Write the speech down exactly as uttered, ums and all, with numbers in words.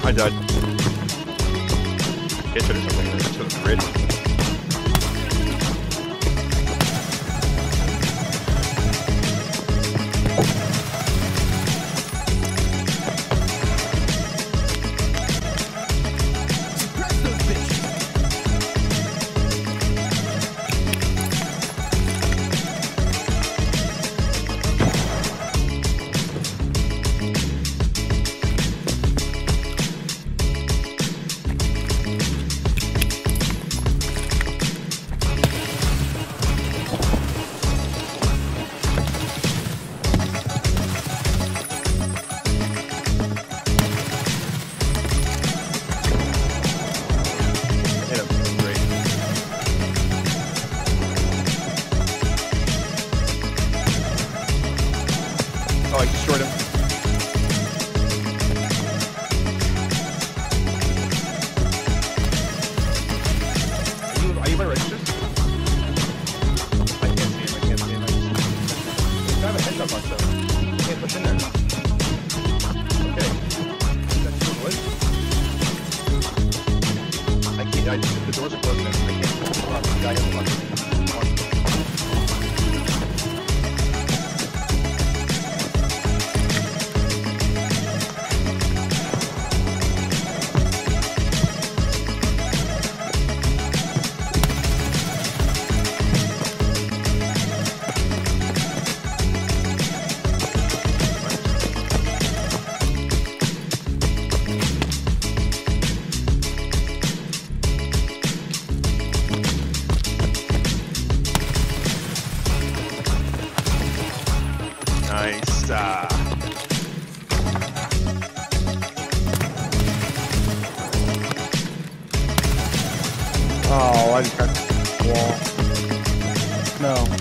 I died. Get to something to the bridge. Oh, I destroyed him. Are you, are you my registers? I can't see him, I can't see him. I just have a heads up on stuff. You can't push in there. Okay. That's too wood. I can't, I, the doors are closing in. I can't. Oh, the guy has a bunch of Nice. Uh... Oh, I just got the wall. No.